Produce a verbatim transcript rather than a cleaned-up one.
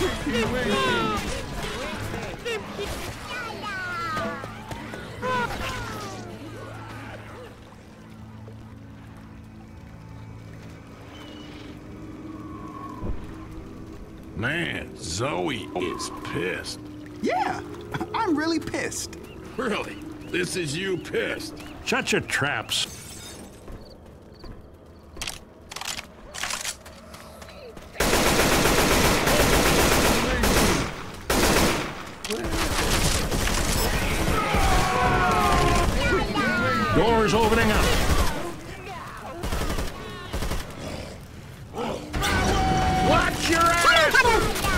Man, Zoe is pissed. Yeah, I'm really pissed. Really? This is you pissed? Shut your traps. Doors opening up. Watch your ass!